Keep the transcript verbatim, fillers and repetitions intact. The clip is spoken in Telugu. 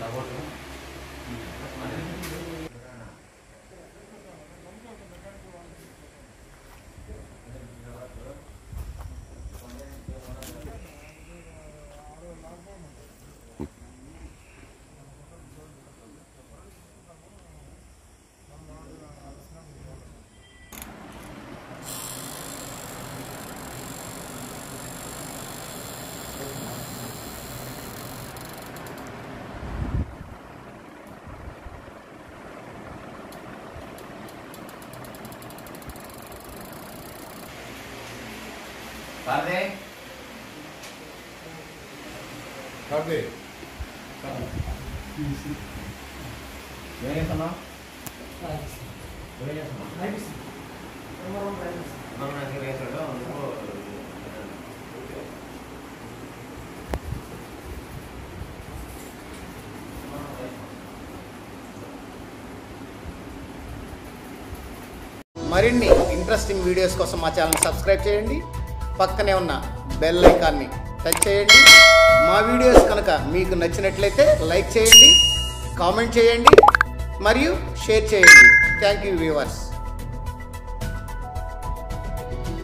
Tarde. Tarde. Voy a sonar. Voy a sonar. Vamos a hacer eso, ¿no? మరిన్ని ఇంట్రెస్టింగ్ వీడియోస్ కోసం మా ఛానల్ సబ్స్క్రైబ్ చేయండి. పక్కనే ఉన్న బెల్ ఐకాన్ని టచ్ చేయండి. మా వీడియోస్ కనుక మీకు నచ్చినట్లయితే లైక్ చేయండి, కామెంట్ చేయండి మరియు షేర్ చేయండి. Thank you viewers.